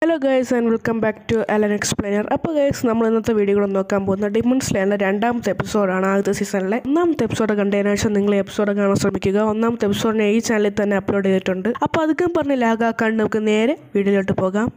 Hello guys and welcome back to Aalen Explainer. അപ്പോൾ guys നമ്മൾ ഇന്നത്തെ വീഡിയോ നോക്കാൻ പോകുന്ന ഡിമൺ സ്ലേയറിന്റെ രണ്ടാമത്തെ എപ്പിസോഡാണ്. ആദ്യത്തെ സീസണിലെ ഒന്നാമത്തെ എപ്പിസോഡ് കണ്ടതിന് ശേഷം നിങ്ങൾ എപ്പിസോഡ് കാണാൻ ശ്രമിക്കുക. ഒന്നാമത്തെ എപ്പിസോഡിനെ ഈ ചാനലിൽ തന്നെ അപ്ലോഡ് ചെയ്തിട്ടുണ്ട്. അപ്പോൾ അധികം പറഞ്ഞ് ലാഗാക്കാണ്ട് നമുക്ക് നേരെ വീഡിയോയിലോട്ട് പോകാം.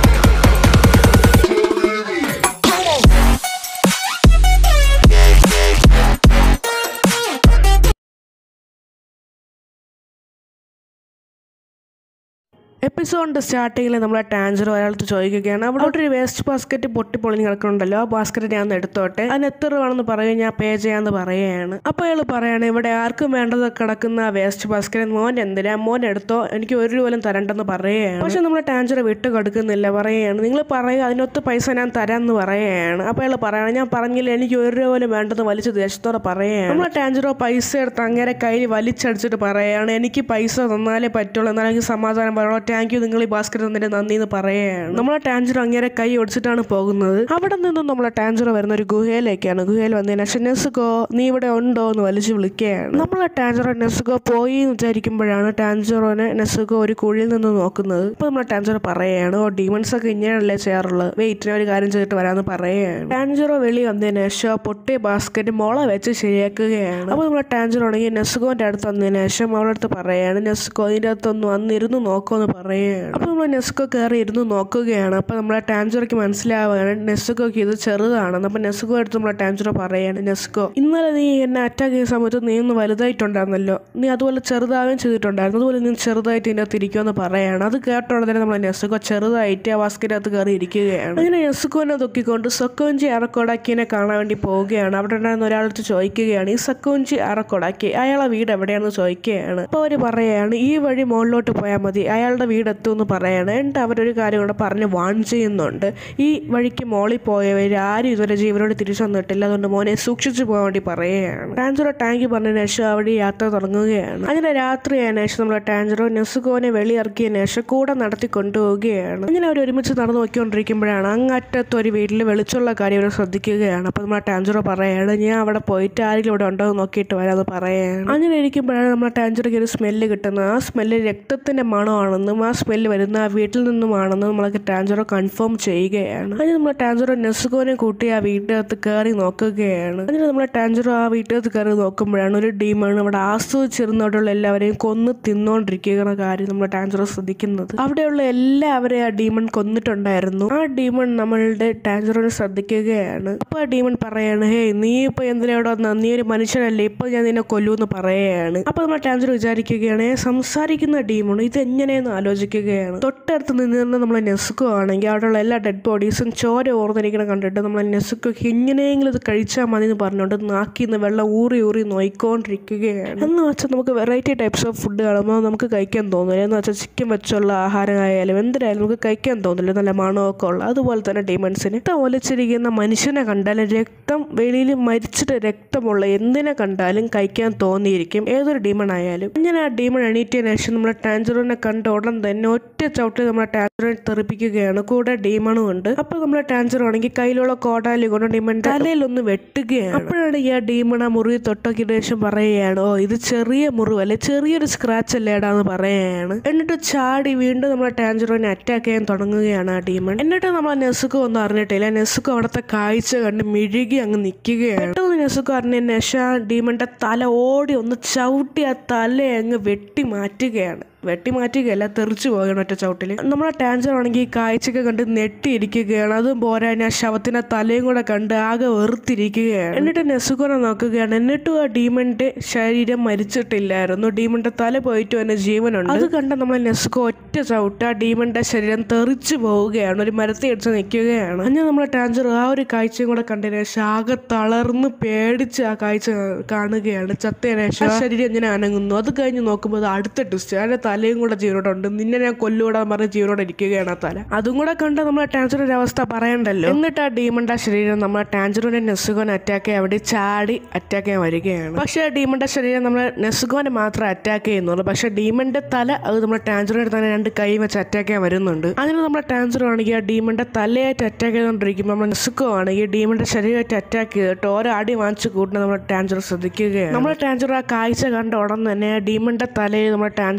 എപ്പിസോഡിൻ്റെ സ്റ്റാർട്ടിങ്ങിൽ നമ്മളെ ടാഞ്ചറോ അയാൾക്ക് ചോദിക്കുകയാണ്, അവിടെ ഒരു വേസ്റ്റ് ബാസ്ക്കറ്റ് പൊളിഞ്ഞ് കിടക്കുന്നുണ്ടല്ലോ, ആ ബാസ്ക്കറ്റ് ഞാൻ എടുത്തോട്ടെ, അതിന് എത്ര രൂപയാണെന്ന് പറയുക, ഞാൻ പേ ചെയ്യാമെന്ന് പറയുകയാണ്. അപ്പോൾ അയാൾ പറയാണ്, ഇവിടെ ആർക്കും വേണ്ടത് കിടക്കുന്ന വേസ്റ്റ് ബാസ്ക്കറ്റ് മോൻ എന്തിനാ, മോൻ എടുത്തോ, എനിക്ക് ഒരു രൂപ പോലും തരണ്ടെന്ന് പറയുകയാണ്. പക്ഷെ നമ്മളെ ടാഞ്ചറോ വിട്ട് കൊടുക്കുന്നില്ല, പറയുകയാണ് നിങ്ങൾ പറയുക അതിനൊത്ത് പൈസ ഞാൻ തരാമെന്ന് പറയുകയാണ്. അപ്പോൾ അയാൾ പറയാണ്, ഞാൻ പറഞ്ഞില്ല എനിക്ക് ഒരു രൂപ പോലും വേണ്ടെന്ന് വലിച്ച് ദേശത്തോടെ പറയുകയാണ്. നമ്മളെ ടാഞ്ചറോ പൈസ എടുത്ത് അങ്ങനെ കയ്യിൽ വലിച്ചടിച്ചിട്ട് പറയുകയാണ്, എനിക്ക് പൈസ തന്നാലേ പറ്റുള്ളൂ, എന്നാലും എനിക്ക് സമാധാനം പറയണോ, താങ്ക് യു നിങ്ങൾ ഈ ബാസ്ക്കറ്റ് തന്നിട്ട് നന്ദി എന്ന് പറയുകയാണ്. നമ്മളെ ടാഞ്ചറോ അങ്ങനെ കൈ ഒടിച്ചിട്ടാണ് പോകുന്നത്. അവിടെ നിന്നും നമ്മളെ ടാഞ്ചറോ വരുന്ന ഒരു ഗുഹയിലേക്കാണ്. ഗുഹയിൽ വന്നതിന് ശേഷം നെസുകോ നീ ഇവിടെ ഉണ്ടോ എന്ന് വലിച്ചു വിളിക്കുകയാണ്. നമ്മളെ ടാഞ്ചറോ നെസുകോ പോയി എന്ന് വിചാരിക്കുമ്പോഴാണ് ടാഞ്ചറോനെ നെസുകോ ഒരു കുഴിയിൽ നിന്ന് നോക്കുന്നത്. അപ്പോൾ നമ്മളെ ടാഞ്ചറോ പറയുകയാണ്, ഓ ഡീമൺസ് ഒക്കെ ഇങ്ങനെയല്ലേ ചെയ്യാറുള്ളത്, വെയിറ്റിനെ ഒരു കാര്യം ചെയ്തിട്ട് വരാമെന്ന് പറയുകയാണ്. ടാഞ്ചറോ വെളി വന്നതിന് ശേഷം പൊട്ടിയ ബാസ്ക്കറ്റ് മുള വെച്ച് ശരിയാക്കുകയാണ്. അപ്പോൾ നമ്മളെ ടാഞ്ചറോ ആണെങ്കിൽ നെസുകോന്റെ അടുത്ത് വന്നതിന് ശേഷം അവളുടെ അടുത്ത് പറയുകയാണ്, നെസുകോ ഇതിൻ്റെ അടുത്തൊന്ന് വന്നിരുന്ന് നോക്കുമെന്ന് പറയുകയാണ്. അപ്പോൾ നമ്മൾ നെസുകോ കയറി ഇരുന്ന് നോക്കുകയാണ്. അപ്പോൾ നമ്മളെ ടാഞ്ചറോയ്ക്ക് മനസ്സിലാവുകയാണ് നെസുകോക്ക് ഇത് ചെറുതാണെന്ന്. അപ്പോൾ നെസുകോ എടുത്ത് നമ്മളെ ടാഞ്ചറോ പറയുകയാണ്, നെസുകോ ഇന്നലെ നീ എന്നെ അറ്റാക്ക് ചെയ്യുന്ന സമയത്ത് നീ ഒന്ന് വലുതായിട്ടുണ്ടായിരുന്നല്ലോ, നീ അതുപോലെ ചെറുതാവുകയും ചെയ്തിട്ടുണ്ടായിരുന്നു, അതുപോലെ നീ ചെറുതായിട്ട് ഇതിൻ്റെ അകത്ത് ഇരിക്കുമെന്ന് പറയുകയാണ്. അത് കേട്ടോടെ തന്നെ നമ്മളെ നെസുകോ ചെറുതായിട്ട് ആ ബാസ്ക്കറ്റിനകത്ത് കയറി ഇരിക്കുകയാണ്. അങ്ങനെ നെസുകോനെ നോക്കിക്കൊണ്ട് സക്കോഞ്ചി അറക്കോടാക്കിനെ കാണാൻ വേണ്ടി പോവുകയാണ്. അവിടെ ഉണ്ടായിരുന്ന ഒരാളടുത്ത് ചോദിക്കുകയാണ്, ഈ സക്കോഞ്ചി അറക്കോടാക്കി അയാളെ വീട് എവിടെയാണെന്ന് ചോദിക്കുകയാണ്. അപ്പോൾ അവർ പറയുകയാണ്, ഈ വഴി മുകളിലോട്ട് പോയാൽ മതി, അയാളുടെ വീടെത്തുമെന്ന് പറയാണ്. എന്നിട്ട് അവരൊരു കാര്യം കൂടെ പറഞ്ഞ് വാൺ ചെയ്യുന്നുണ്ട്, ഈ വഴിക്ക് മോളിൽ പോയവർ ആരും ഇതുവരെ ജീവനോട് തിരിച്ചു വന്നിട്ടില്ല, അതുകൊണ്ട് മോനെ സൂക്ഷിച്ചു പോകാൻ വേണ്ടി പറയുകയാണ്. ടാഞ്ചറോ ടാങ്കി പറഞ്ഞതിന് ശേഷം അവിടെ യാത്ര തുടങ്ങുകയാണ്. അങ്ങനെ രാത്രി ആയതിനു ശേഷം നമ്മളെ ടാഞ്ചറോ നെസുകോനെ വെളിയിറക്കിയതിനു ശേഷം കൂടെ നടത്തി കൊണ്ടുപോവുകയാണ്. അങ്ങനെ അവർ ഒരുമിച്ച് നടന്നു നോക്കിക്കൊണ്ടിരിക്കുമ്പോഴാണ് അങ്ങറ്റത്ത് ഒരു വീട്ടിൽ വെളിച്ചുള്ള കാര്യം അവർ ശ്രദ്ധിക്കുകയാണ്. അപ്പോൾ നമ്മളെ ടാഞ്ചറോ പറയാണ്, ഞാൻ അവിടെ പോയിട്ട് ആരെങ്കിലും ഇവിടെ ഉണ്ടോ എന്ന് നോക്കിയിട്ട് വരാമെന്ന് പറയുകയാണ്. അങ്ങനെ ഇരിക്കുമ്പോഴാണ് നമ്മളെ ടാഞ്ചറോയ്ക്ക് ഒരു സ്മെല്ല് കിട്ടുന്നത്. ആ സ്മെല്ല് രക്തത്തിൻ്റെ മണമാണെന്നും ആ സ്മെല്ല് വരുന്ന ആ വീട്ടിൽ നിന്നുമാണെന്ന് നമ്മളൊക്കെ ടാഞ്ചറോ കൺഫേം ചെയ്യുകയാണ്. അതിന് നമ്മളെ ടാഞ്ചറോ നെസുകോനെ കൂട്ടി ആ വീട്ടിനകത്ത് കയറി നോക്കുകയാണ്. അതിന് നമ്മളെ ടാഞ്ചറോ ആ വീട്ടിനകത്ത് കയറി നോക്കുമ്പോഴാണ് ഒരു ഡീമൺ അവിടെ ആസ്വദിച്ചിരുന്നോടുള്ള എല്ലാവരെയും കൊന്ന് തിന്നോണ്ടിരിക്കുന്ന കാര്യം നമ്മളെ ടാഞ്ചറോ ശ്രദ്ധിക്കുന്നത്. അവിടെയുള്ള എല്ലാവരെയും ആ ഡീമൺ കൊന്നിട്ടുണ്ടായിരുന്നു. ആ ഡീമൺ നമ്മളുടെ ടാഞ്ചറോനെ ശ്രദ്ധിക്കുകയാണ്. അപ്പോൾ ആ ഡീമൺ പറയാണ്, ഹേ നീ ഇപ്പോൾ എന്തിനാ ഇവിടെ വന്ന, നീ ഒരു മനുഷ്യനല്ലേ, ഇപ്പോൾ ഞാൻ നിന്നെ കൊല്ലൂന്ന് പറയുകയാണ്. അപ്പോൾ നമ്മളെ ടാഞ്ചറോ വിചാരിക്കുകയാണ്, സംസാരിക്കുന്ന ഡീമൺ ഇതെങ്ങനെയെന്ന് ആലോചിക്കുകയാണ്. തൊട്ടടുത്ത് നിന്ന് നമ്മളെ നെസുകോ ആണെങ്കിൽ അവിടെയുള്ള എല്ലാ ഡെഡ് ബോഡീസും ചോര ഓർന്നിരിക്കണം കണ്ടിട്ട് നമ്മളെ നെസുക്കോക്ക് എങ്ങനെയെങ്കിലും ഇത് കഴിച്ചാൽ മതി എന്ന് പറഞ്ഞുകൊണ്ട് നാക്കിന്ന് വെള്ളം ഊറി നോയിക്കൊണ്ടിരിക്കുകയാണ്. എന്ന് വെച്ചാൽ നമുക്ക് വെറൈറ്റി ടൈപ്സ് ഓഫ് ഫുഡ് കാണുമ്പോൾ നമുക്ക് കഴിക്കാൻ തോന്നില്ല. എന്ന് വെച്ചാൽ ചിക്കൻ വെച്ചുള്ള ആഹാരമായാലും എന്തിനായാലും നമുക്ക് കഴിക്കാൻ തോന്നില്ല, നല്ല മണമൊക്കെ ഉള്ള. അതുപോലെ തന്നെ ഡീമൺസിന് ഒലിച്ചിരിക്കുന്ന മനുഷ്യനെ കണ്ടാലും രക്തം വെളിയിൽ മരിച്ചിട്ട് രക്തമുള്ള എന്തിനെ കണ്ടാലും കഴിക്കാൻ തോന്നിയിരിക്കും, ഏതൊരു ഡീമൺ ആയാലും. ഇങ്ങനെ ആ ഡീമൺ എണീറ്റതിന് ശേഷം നമ്മളെ ടാഞ്ചറോനെ കണ്ട ഉടൻ തന്നെ ഒറ്റ ചവിട്ടിൽ നമ്മളെ ടാഞ്ചറോനെ തെറിപ്പിക്കുകയാണ്. കൂടെ ഡീമണും ഉണ്ട്. അപ്പോൾ നമ്മളെ ടാഞ്ചറോ ആണെങ്കിൽ കയ്യിലുള്ള കോടാലി കൊണ്ട് ഡീമൺ തലയിലൊന്ന് വെട്ടുകയാണ്. അപ്പോഴാണ് ഈ ആ ഡീമൺ ആ മുറിവ് തൊട്ടൊക്കിയ ശേഷം പറയുകയാണ്, ഓ ഇത് ചെറിയ മുറിവല്ലേ, ചെറിയൊരു സ്ക്രാച്ച് അല്ലേടാന്ന് പറയുകയാണ്. എന്നിട്ട് ചാടി വീണ്ടും നമ്മളെ ടാഞ്ചറോനെ അറ്റാക്ക് ചെയ്യാൻ തുടങ്ങുകയാണ് ആ ഡീമൺ. എന്നിട്ട് നമ്മളെ നെസുകോ ഒന്നും അറിഞ്ഞിട്ടില്ല. നെസുകോ അവിടുത്തെ കാഴ്ച കണ്ട് മിഴുകി അങ്ങ് നിൽക്കുകയാണ്. പെട്ടെന്ന് നെസുകോ അറിഞ്ഞതിന് ശേഷം ആ ഡീമന്റെ തല ഓടി ഒന്ന് ചവിട്ടി ആ തല അങ്ങ് വെട്ടി മാറ്റുകയല്ല, തെറിച്ചു പോവുകയാണ് ഒറ്റ ചവിട്ടിൽ. നമ്മളെ ടാഞ്ചർ ആണെങ്കിൽ ഈ കാഴ്ചയൊക്കെ കണ്ട് നെട്ടിയിരിക്കുകയാണ്. അതും പോരാ ആ ശവത്തിന്റെ തലയും കൂടെ കണ്ട് ആകെ വെറുത്തിരിക്കുകയാണ്. എന്നിട്ട് നെസുകോനെ നോക്കുകയാണ്. എന്നിട്ടും ആ ഡീമന്റെ ശരീരം മരിച്ചിട്ടില്ലായിരുന്നു, ഡീമന്റെ തല പോയിട്ട് തന്നെ ജീവനുണ്ട്. അത് കണ്ട നമ്മളെ നെസുകോ ഒറ്റ ചവിട്ട് ആ ഡീമന്റെ ശരീരം തെറിച്ചു പോവുകയാണ്, ഒരു മരത്തെ അടിച്ച് നിൽക്കുകയാണ്. അങ്ങനെ നമ്മളെ ടാഞ്ചർ ആ ഒരു കാഴ്ചയും കൂടെ കണ്ടതിന് ശേഷം ആകെ തളർന്ന് പേടിച്ച് ആ കാഴ്ച കാണുകയാണ്. ചത്തതിന് ശേഷം ശരീരം ഇങ്ങനെ അനങ്ങുന്നു. അത് കഴിഞ്ഞ് നോക്കുമ്പോൾ അടുത്ത ട്വിസ്റ്റ്, അതിന്റെ തലയും കൂടെ ജീവനോടെ ഉണ്ട്. നിന്നെ ഞാൻ കൊല്ലൂടാൻ പറഞ്ഞ് ജീവനോടെ ഇരിക്കുകയാണ് ആ തല. അതും കൂടെ കണ്ട നമ്മളെ ടാഞ്ചറിന്റെ അവസ്ഥ പറയണ്ടല്ലോ. എന്നിട്ട് ആ ഡീമന്റെ ശരീരം നമ്മളെ ടാഞ്ചറിനെ നെസുകോനെ അറ്റാക്ക് അവിടെ ചാടി അറ്റാക്ക് ചെയ്യാൻ വരികയാണ്. പക്ഷേ ഡീമന്റെ ശരീരം നമ്മളെ നെസുകോനെ മാത്രമേ അറ്റാക്ക് ചെയ്യുന്നുള്ളൂ. പക്ഷെ ഡീമന്റെ തല അത് നമ്മളെ ടാഞ്ചറിനെ തന്നെ രണ്ട് കൈ വെച്ച് അറ്റാക്ക് ചെയ്യാൻ വരുന്നുണ്ട്. അതിന് നമ്മളെ ടാഞ്ചർ ആണെങ്കിൽ ആ ഡീമന്റെ തലയായിട്ട് അറ്റാക്ക് ചെയ്തുകൊണ്ടിരിക്കുമ്പോൾ നമ്മളെ നെസുകോ ആണെങ്കിൽ ഡീമന്റെ ശരീരമായിട്ട് അറ്റാക്ക് ചെയ്തിട്ട് ഓരോ അടി വാങ്ങിച്ച് കൂട്ടുന്ന നമ്മുടെ ടാഞ്ചർ ശ്രദ്ധിക്കുകയാണ്. നമ്മളെ ടാഞ്ചർ ആ കാഴ്ച കണ്ട ഉടൻ തന്നെ ഡീമന്റെ തലയിൽ നമ്മുടെ ടാഞ്ചറിന്റെ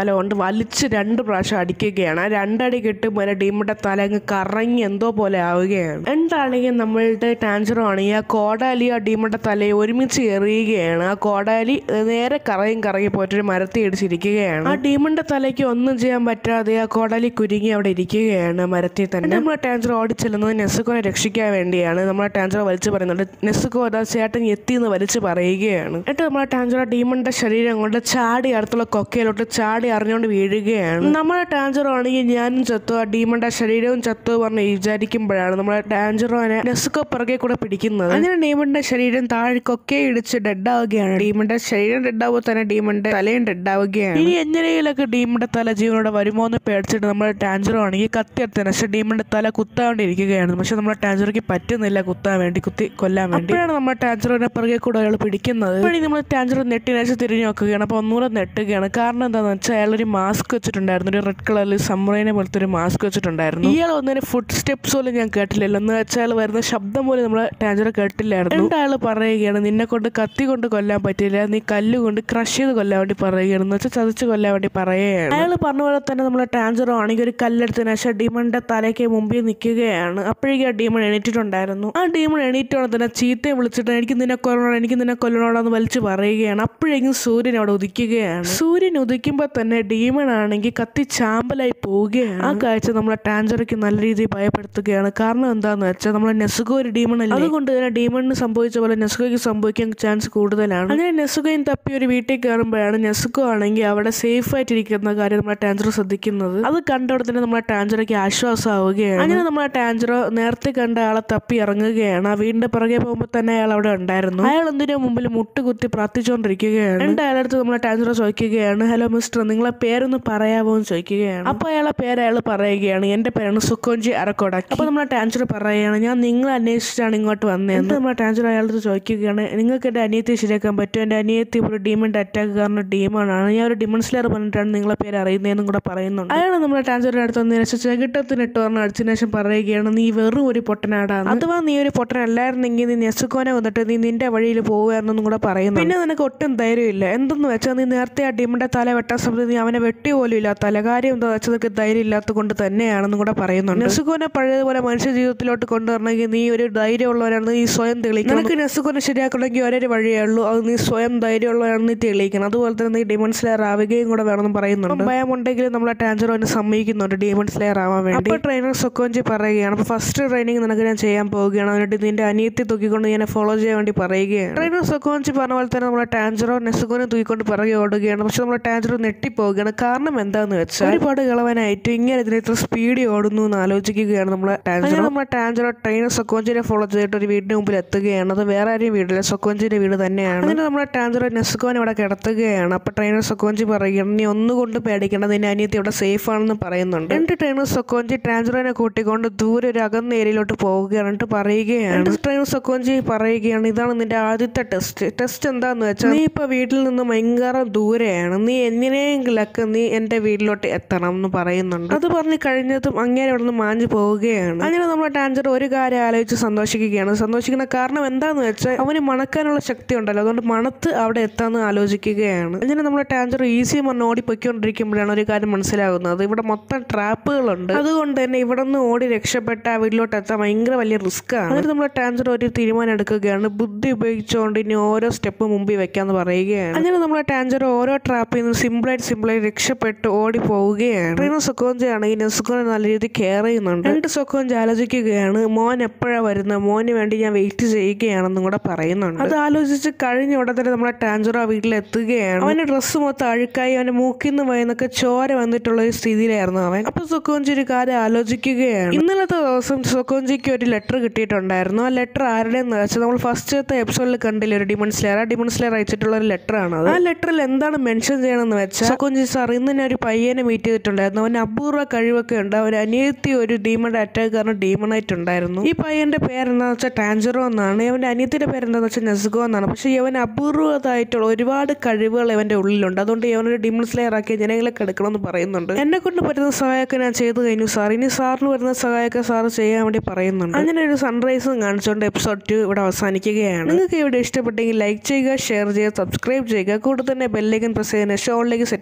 സ്ഥലം കൊണ്ട് വലിച്ച് 2 പ്രാവശ്യം അടിക്കുകയാണ്. ആ 2 അടി കിട്ടുമ്പോൾ ഡീമന്റെ തല അങ്ങ് കറങ്ങി എന്തോ പോലെ ആവുകയാണ്. എന്താണെങ്കിൽ നമ്മളുടെ ടാൻജറോ ആണെങ്കിൽ ആ കോടാലി ആ ഡീമന്റെ തലയെ ഒരുമിച്ച് എറിയുകയാണ്. ആ കോടാലി നേരെ കറങ്ങി പോയിട്ടൊരു മരത്തിൽ ഇടിച്ചിരിക്കുകയാണ്. ആ ഡീമന്റെ തലയ്ക്ക് ഒന്നും ചെയ്യാൻ പറ്റാതെ ആ കോടാലി കുരുങ്ങി അവിടെ ഇരിക്കുകയാണ് മരത്തിൽ തന്നെ. നമ്മളെ ടാൻജറോ ഓടിച്ചെല്ലുന്നത് നെസുക്കോനെ രക്ഷിക്കാൻ വേണ്ടിയാണ്. നമ്മളെ ടാൻജറോ വലിച്ചു പറയുന്നുണ്ട്. നെസുക്കോ അതാ ചേട്ടൻ എത്തിയെന്ന് വലിച്ചു പറയുകയാണ്. എന്നിട്ട് നമ്മളെ ടാൻജറോ ഡീമന്റെ ശരീരം കൊണ്ട് ചാടി അടുത്തുള്ള കൊക്കയിലോട്ട് ചാടി അറിഞ്ഞുകൊണ്ട് വീഴുകയാണ്. നമ്മളെ ടാൻജറോ ആണെങ്കിൽ ഞാനും ചത്തു ആ ഡീമന്റെ ശരീരവും ചത്തു പറഞ്ഞ് വിചാരിക്കുമ്പോഴാണ് നമ്മളെ ടാൻജറോനെ നെസുക്കോ പുറകെ കൂടെ പിടിക്കുന്നത്. അങ്ങനെ ഡീമന്റെ ശരീരം താഴെ കൊക്കയെ ഇടിച്ച് ഡെഡാവുകയാണ്. ഡീമന്റെ ശരീരം ഡെഡാവുമ്പോൾ തന്നെ ഡീമന്റെ തലയും ഡെഡാവുകയാണ്. ഇനി എങ്ങനെയൊക്കെ ഡീമന്റെ തല ജീവനോടെ വരുമോ എന്ന് പേടിച്ചിട്ട് നമ്മുടെ ടാൻജറോ ആണെങ്കിൽ കത്തിയെടുത്തതിന് പക്ഷെ ഡീമന്റെ തല കുത്താവേണ്ടിയിരിക്കുകയാണ്. പക്ഷെ നമ്മുടെ ടാൻജറോയ്ക്ക് പറ്റുന്നില്ല കുത്താൻ വേണ്ടി, കുത്തി കൊല്ലാൻ വേണ്ടി. അപ്പോഴാണ് നമ്മുടെ ടാൻജറോനെ പുറകെ കൂടെ അയാൾ പിടിക്കുന്നത്. അപ്പോഴാണ് നമ്മൾ ടാൻജറോ നെട്ടിനേച്ച് തിരിഞ്ഞു നോക്കുകയാണ്. അപ്പോൾ ഒന്നുകൂടെ നെട്ടുകയാണ്. കാരണം എന്താണെന്ന് വെച്ചാൽ അയാളൊരു മാസ്ക് വെച്ചിട്ടുണ്ടായിരുന്നു. ഒരു റെഡ് കളറിൽ സമ്രൈനെ പോലത്തെ ഒരു മാസ്ക് വെച്ചിട്ടുണ്ടായിരുന്നു. ഇയാൾ ഒന്നിന് ഫുഡ് സ്റ്റെപ്സ് പോലും ഞാൻ കേട്ടില്ലല്ലോ. എന്ന് വെച്ചാൽ അയാൾ വരുന്ന ശബ്ദം പോലും നമ്മളെ ടാൻജറോ കേട്ടില്ലായിരുന്നു. എന്നിട്ട് അയാൾ പറയുകയാണ്, നിന്നെ കൊണ്ട് കത്തി കൊണ്ട് കൊല്ലാൻ പറ്റില്ല, നീ കല്ലുകൊണ്ട് ക്രഷ് ചെയ്ത് കൊല്ലാൻ വേണ്ടി പറയുകയാണ്. എന്ന് വെച്ചാൽ ചതച്ച് കൊല്ലാൻ വേണ്ടി പറയുകയാണ്. അയാൾ പറഞ്ഞ പോലെ തന്നെ നമ്മളെ ടാൻജറോ ആണെങ്കിൽ ഒരു കല്ലെടുത്തതിന് ശേഷം ഡീമന്റെ തലയ്ക്ക് മുമ്പിൽ നിൽക്കുകയാണ്. അപ്പോഴേക്കും ആ ഡീമൺ എണീറ്റിട്ടുണ്ടായിരുന്നു. ആ ഡീമൺ എണീറ്റോടെ തന്നെ ചീത്തയെ വിളിച്ചിട്ട് എനിക്ക് നിന്നെ കൊല്ലണോടാന്ന് വലിച്ചു പറയുകയാണ്. അപ്പോഴേക്കും സൂര്യൻ അവിടെ ഉദിക്കുകയാണ്. സൂര്യൻ ഉദിക്കുമ്പോൾ തന്നെ ഡീമൺ ആണെങ്കിൽ കത്തി ചാമ്പലായി പോവുകയാണ്. ആ കാഴ്ച നമ്മളെ ടാൻജറോയ്ക്ക് നല്ല രീതിയിൽ ഭയപ്പെടുത്തുകയാണ്. കാരണം എന്താന്ന് വെച്ചാൽ നമ്മളെ നെസുക്കോ ഒരു ഡീമൺ അല്ലേ, അതുകൊണ്ട് തന്നെ ഡീമണിന് സംഭവിച്ച പോലെ നെസുക്കോയ്ക്ക് സംഭവിക്കാൻ ചാൻസ് കൂടുതലാണ്. അങ്ങനെ നെസുക്കോയും തപ്പി ഒരു വീട്ടിൽ കയറുമ്പോഴാണ് നെസുക്കോ ആണെങ്കിൽ അവിടെ സേഫ് ആയിട്ടിരിക്കുന്ന കാര്യം നമ്മളെ ടാൻജറോ ശ്രദ്ധിക്കുന്നത്. അത് കണ്ടോടെ തന്നെ നമ്മളെ ടാൻജറോയ്ക്ക് ആശ്വാസമാവുകയാണ്. അങ്ങനെ നമ്മളെ ടാൻജറോ നേരത്തെ കണ്ട ആളെ തപ്പി ഇറങ്ങുകയാണ്. ആ വീടിന്റെ പുറകെ പോകുമ്പോൾ തന്നെ അയാൾ അവിടെ ഉണ്ടായിരുന്നു. അയാൾ എന്തിനു മുമ്പിൽ മുട്ടുകുത്തി പ്രാർത്ഥിച്ചുകൊണ്ടിരിക്കുകയാണ്. എന്നിട്ട് അയാളടുത്ത് നമ്മളെ ടാൻജറോ ചോദിക്കുകയാണ്, ഹലോ മിസ്റ്റർ, നിങ്ങളെ പേരൊന്ന് പറയാമോ എന്ന് ചോദിക്കുകയാണ്. അപ്പൊ അയാളെ പേര് അയാൾ പറയുകയാണ്, എന്റെ പേരാണ് സുക്കോഞ്ചി അരക്കോടാക്കി. അപ്പൊ നമ്മളെ ടാൻജറോ പറയുകയാണ്, ഞാൻ നിങ്ങളെ അന്വേഷിച്ചാണ് ഇങ്ങോട്ട് വന്നതെന്ന്. നമ്മളെ ടാൻജറോ അയാളടുത്ത് ചോദിക്കുകയാണ്, നിങ്ങൾക്ക് എന്റെ അനിയത്തെ ശരിയാക്കാൻ പറ്റും? എന്റെ അനിയത്തി ഒരു ഡീമന്റെ അറ്റാക്ക് കാരണം ഡീമാണ്. ഞാൻ ഒരു ഡിമൺ സ്ലെയർ പറഞ്ഞിട്ടാണ് നിങ്ങളെ പേര് അറിയുന്നതെന്നും കൂടെ പറയുന്നുണ്ട്. അയാൾ നമ്മളെ ടാൻജറോ അടുത്ത് നിരച്ച ചെകിട്ടത്തിനിട്ട് പറഞ്ഞ അടിച്ചതിന് ശേഷം പറയുകയാണ്, നീ വെറും ഒരു പൊട്ടനാടാണ്. അഥവാ നീ ഒരു പൊട്ടനല്ലായിരുന്നെങ്കിൽ നീ നെസുക്കോനെ വന്നിട്ട് നീ നിന്റെ വഴിയിൽ പോവുകയാണെന്നും കൂടെ പറയുന്നു. പിന്നെ നിനക്ക് ഒട്ടും ധൈര്യമില്ല. എന്തെന്ന് വെച്ചാൽ നീ നേരത്തെ ആ ഡീമന്റെ തല വെട്ടാൻ സമയത്ത് നീ അവനെ വെട്ടി പോലും ഇല്ല. തലകാര്യം എന്താ വെച്ചാൽ നിനക്ക് ധൈര്യം ഇല്ലാത്തത് കൊണ്ട് തന്നെയാണെന്നും കൂടെ പറയുന്നുണ്ട്. നെസുക്കോനെ പഴയതുപോലെ മനുഷ്യ ജീവിതത്തിലോട്ട് കൊണ്ടുവരണമെങ്കിൽ നീ ഒരു ധൈര്യമുള്ളവരാണെന്ന് നീ സ്വയം തെളിയിക്കണം. നിനക്ക് നെസുക്കോനെ ശരിയാക്കണമെങ്കിൽ ഒരേ വഴിയേ ഉള്ളൂ, അത് നീ സ്വയം ധൈര്യമുള്ളവരാണെന്ന് നീ തെളിയിക്കണം. അതുപോലെ തന്നെ നീ ഡിമൺ സ്ലെയർ ആവുകയും കൂടെ വേണമെന്ന് പറയുന്നുണ്ട്. ഭയമുണ്ടെങ്കിൽ നമ്മളെ ടാൻജറോനെ സമ്മതിക്കുന്നുണ്ട് ഡിമൺ സ്ലെയർ ആവാൻ വേണ്ടി. അപ്പോൾ ട്രെയിനർ സുക്കോഞ്ചി പറയുകയാണ്, അപ്പോൾ ഫസ്റ്റ് ട്രെയിനിങ് നിനക്ക് ഞാൻ ചെയ്യാൻ പോവുകയാണ്, എന്നിട്ട് നിന്റെ അനിയത്തി തൂക്കിക്കൊണ്ട് ഞാൻ ഫോളോ ചെയ്യാൻ വേണ്ടി പറയുകയാണ്. ട്രെയിനർ സുക്കോഞ്ചി പറഞ്ഞ പോലെ തന്നെ നമ്മളെ ടാൻജറോ നെസുക്കോനെ തൂക്കിക്കൊണ്ട് പിറകെ ഓടുകയാണ്. പക്ഷെ നമ്മളെ ടാൻജറോ ഞെട്ടിപ്പോവുകയാണ്. കാരണം എന്താണെന്ന് വെച്ചാൽ ഒരുപാട് ഇളവനായിട്ട് ഇങ്ങനെ ഇതിന് ഇത്ര സ്പീഡിൽ ഓടുന്നു എന്ന് ആലോചിക്കുകയാണ് നമ്മളെ ടാൻജറോ. നമ്മളെ ടാൻജറോ ട്രെയിനർ സുക്കോഞ്ചിനെ ഫോളോ ചെയ്തിട്ട് ഒരു വീടിന് മുമ്പിൽ എത്തുകയാണ്. അത് വേറെ ആരെയും വീടില്ല, സുക്കോഞ്ചിന്റെ വീട് തന്നെയാണ്. അങ്ങനെ നമ്മളെ ടാൻജറോ നെസുക്കോനെ ഇവിടെ കിടത്തുകയാണ്. അപ്പോൾ ട്രെയിനർ സുക്കോഞ്ചി പറയുകയാണ്, നീ ഒന്നുകൊണ്ട് പേടിക്കേണ്ട, നിന്റെ അനിയത്തി ഇവിടെ സേഫ് ആണെന്ന് പറയുന്നുണ്ട്. എന്നിട്ട് ട്രെയിനർ സുക്കോഞ്ചി ടാൻജറോനെ കൂട്ടിക്കൊണ്ട് ദൂരെ ഒരു അകന്ന ഏരിയയിലോട്ട് പോവുകയാണ്. എന്നിട്ട് പറയുകയാണ്, ട്രെയിനർ സുക്കോഞ്ചി പറയുകയാണ്, ഇതാണ് നിന്റെ ആദ്യത്തെ ടെസ്റ്റ് എന്താന്ന് വെച്ചാൽ നീ ഇപ്പൊ വീട്ടിൽ നിന്ന് ഭയങ്കര ദൂരെയാണ്, നീ എങ്ങനെയെങ്കിലൊക്കെ നീ എന്റെ വീട്ടിലോട്ട് എത്തണം എന്ന് പറയുന്നുണ്ട്. അത് പറഞ്ഞ് കഴിഞ്ഞതും അങ്ങനെ അവിടെ നിന്ന് മാഞ്ഞു പോവുകയാണ്. അങ്ങനെ നമ്മളെ ടാൻജറോ ഒരു കാര്യം ആലോചിച്ച് സന്തോഷിക്കുന്ന കാരണം എന്താന്ന് വെച്ചാൽ അവന് മണക്കാനുള്ള ശക്തി ഉണ്ടല്ലോ, അതുകൊണ്ട് മണത്ത് അവിടെ എത്താന്ന് ആലോചിക്കുകയാണ്. അങ്ങനെ നമ്മളെ ടാൻജറോ ഈസി പറഞ്ഞ് ഓടിപ്പൊയ്ക്കൊണ്ടിരിക്കുമ്പോഴാണ് ഒരു കാര്യം മനസ്സിലാകുന്നത്, ഇവിടെ മൊത്തം ട്രാപ്പുകളുണ്ട്. അതുകൊണ്ട് തന്നെ ഇവിടെ നിന്ന് ഓടി രക്ഷപ്പെട്ട ആ വീട്ടിലോട്ട് എത്താൻ ഭയങ്കര വലിയ റിസ്ക് ആണ്. എന്നിട്ട് നമ്മളെ ടാൻജറോ ഒരു തീരുമാനം എടുക്കുകയാണ്, ബുദ്ധി ഉപയോഗിച്ചുകൊണ്ട് ഇനി ഓരോ സ്റ്റെപ്പ് മുമ്പിൽ വെക്കാന്ന് പറയുകയാണ്. അങ്ങനെ നമ്മളെ ടാൻജറോ ഓരോ ട്രാപ്പിൽ നിന്ന് സിമ്പിളായി രക്ഷപ്പെട്ട് ഓടി പോവുകയാണ്. ട്രെയിനർ സുക്കോഞ്ചി ആണെങ്കിൽ നെസുക്കോനെ നല്ല രീതിയിൽ കെയർ ചെയ്യുന്നുണ്ട്. എന്നിട്ട് സുക്കോഞ്ചി ആലോചിക്കുകയാണ്, മോൻ എപ്പോഴാണ് വരുന്നത്, മോന് വേണ്ടി ഞാൻ വെയിറ്റ് ചെയ്യുകയാണെന്നും കൂടെ പറയുന്നുണ്ട്. അത് ആലോചിച്ച് കഴിഞ്ഞ ഉടനെ തന്നെ നമ്മളെ ടാൻജറോ ആ വീട്ടിലെത്തുകയാണ്. അവന്റെ ഡ്രസ്സ് മൊത്തം അഴുക്കായി അവന്റെ മൂക്കിൽ നിന്ന് വയന്നൊക്കെ ചോര വന്നിട്ടുള്ള ഒരു സ്ഥിതിയിലായിരുന്നു അവൻ. അപ്പൊ സുക്കോഞ്ചി ഒരു കാര്യം ആലോചിക്കുകയാണ്. ഇന്നലത്തെ ദിവസം സുക്കോഞ്ചിക്ക് ഒരു ലെറ്റർ കിട്ടിയിട്ടുണ്ടായിരുന്നു. ആ ലെറ്റർ ആരുടെയെന്ന് വെച്ചാൽ നമ്മൾ ഫസ്റ്റത്തെ എപ്പിസോഡിൽ കണ്ടില്ല, ഒരു ഡിമൺ സ്ലെയർ അയച്ചിട്ടുള്ള ഒരു ലെറ്റർ ആണ്. ആ ലെറ്ററിൽ എന്താണ് മെൻഷൻ ചെയ്യണമെന്ന് വെച്ചാൽ, സുക്കോഞ്ചി സാർ ഇന്ന് ഞാൻ ഒരു പയ്യനെ മീറ്റ് ചെയ്തിട്ടുണ്ടായിരുന്നു, അവന് അപൂർവ കഴിവൊക്കെ ഉണ്ട്, അവൻ അനിയത്തി ഒരു ഡീമന്റെ അറ്റാക്ക് കാരണം ഡീമണായിട്ടുണ്ടായിരുന്നു. ഈ പയ്യന്റെ പേരെന്താണെന്ന് വെച്ചാൽ ടാൻജറോ എന്നാണ്, അവന്റെ അനിയത്തിന്റെ പേരെന്താണെന്ന് വെച്ചാൽ നെസുക്കോ എന്നാണ്. പക്ഷെ ഇവൻ അപൂർവതായിട്ടുള്ള ഒരുപാട് കഴിവുകൾ ഇവന്റെ ഉള്ളിലുണ്ട്, അതുകൊണ്ട് ഇവനൊരു ഡിമൺ സ്ലെയർ ആക്കി ജനങ്ങളൊക്കെ എടുക്കണമെന്ന് പറയുന്നുണ്ട്. എന്നെ കൊണ്ട് പറ്റുന്ന സഹായമൊക്കെ ഞാൻ ചെയ്തു കഴിഞ്ഞു സാർ, ഇനി സാറിന് വരുന്ന സഹായമൊക്കെ സാർ ചെയ്യാൻ വേണ്ടി പറയുന്നുണ്ട്. അങ്ങനെ ഒരു സൺറൈസും കാണിച്ചുകൊണ്ട് എപ്പിസോഡ് 2 ഇവിടെ അവസാനിക്കുകയാണ്. നിങ്ങൾക്ക് ഇവിടെ ഇഷ്ടപ്പെട്ടെങ്കിൽ ലൈക്ക് ചെയ്യുക, ഷെയർ ചെയ്യുക, സബ്സ്ക്രൈബ് ചെയ്യുക, കൂടെ തന്നെ ബെല്ലൈക്കൻ പ്രസ് ചെയ്യുന്ന ഷോളിലേക്ക് സെറ്റ്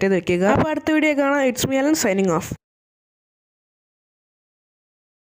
ചെയ്ത് വെക്കുക. അപ്പോൾ അടുത്ത വീഡിയോ കാണാം. It's me Alan signing of.